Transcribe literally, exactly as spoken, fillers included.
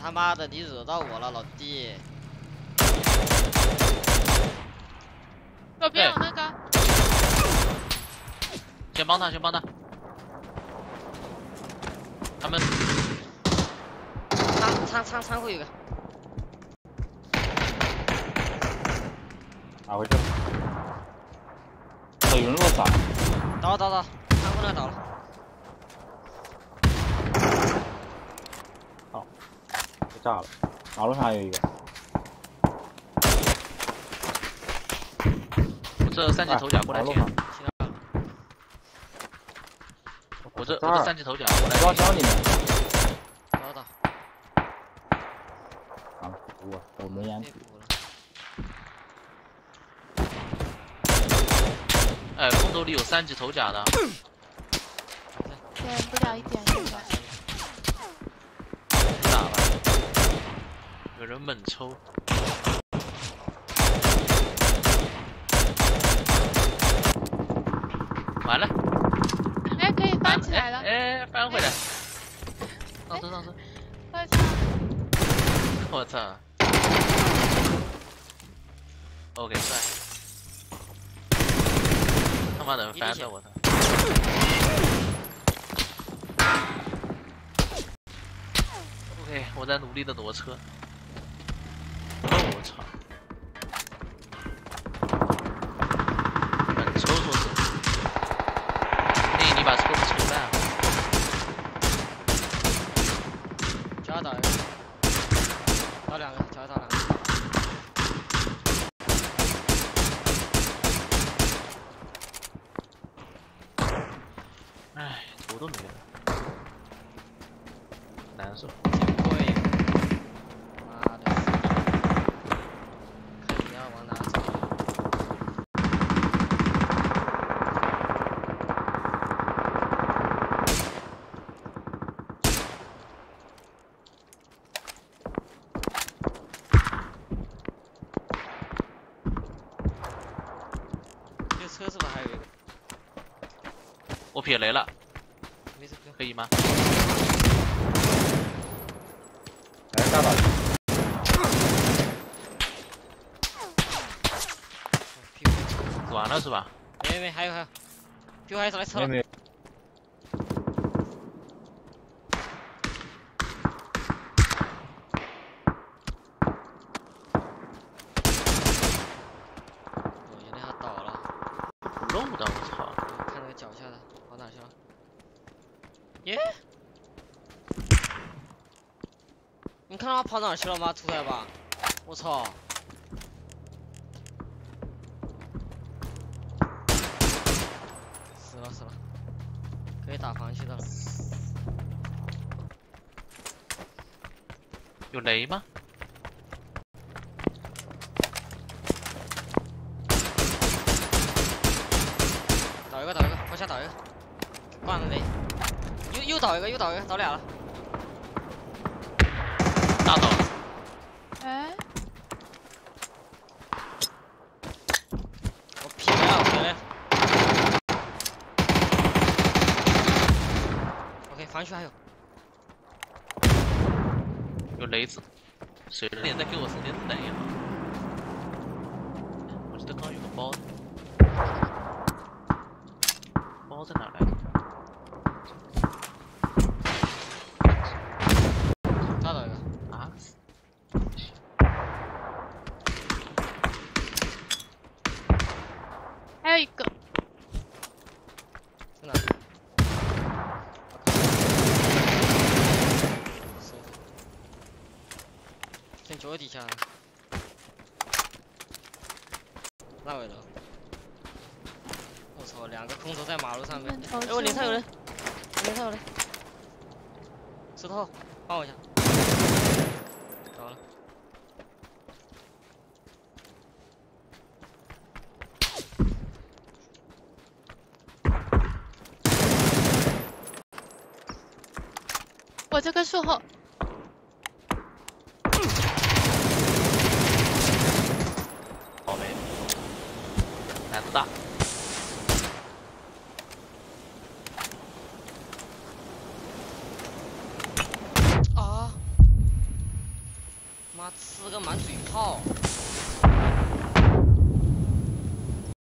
他妈的，你惹到我了，老弟！ 左边有那个， 先帮他，先帮他。他们仓仓仓仓库有个， 拿回去了。哦，有人落伞。 倒了倒了，仓库那倒了。 好，被炸了。马路上还有一个。 这三级头甲过来接，我这我这三级头甲过来装箱里面。 找到。 啊，我我没烟。 哎，空投里有三级头甲的。 点不了一点应该。 打吧，有人猛抽。 完了， 哎，可以翻起来了， 哎，翻回来，上车上车， 快上！ 我操 ，OK 帅，他妈能翻的我操 ，OK 我在努力的挪车，我操，猛抽说是。 你把车子抽烂了， 脚打一个，打两个，脚打两个。 哎，头都没了，难受。 过一个，妈的，看你要往哪走。 车是不是还有一个？ 我撇雷了， 没事， 可以吗？ 来大倒。 死完了是吧？ 没没，还有还有，屁股还上来车了。 没有。 漏的，我操！ 看那个脚下的，跑哪去了？耶！你看到他跑哪去了吗？出来吧！我操！死了死了，可以打防区的了。 有雷吗？ 倒一个，倒一个，往下倒一个，挂了雷，又又倒一个，又倒一个，倒俩了， 大倒了。 哎， 我撇了，我撇了。OK， 防区还有， 有雷子，谁的脸再给我送点雷啊！我记得刚有个包。 包在哪来的？ 打倒一个啊！ 还有一个。 在哪？在脚底下。那位的。 我操，两个空投在马路上面。哎，我脸上有人，我脸上有人。石头，帮我一下。着了。 我这棵树后。 倒霉，胆子大。 啊！ 妈吃个满嘴炮！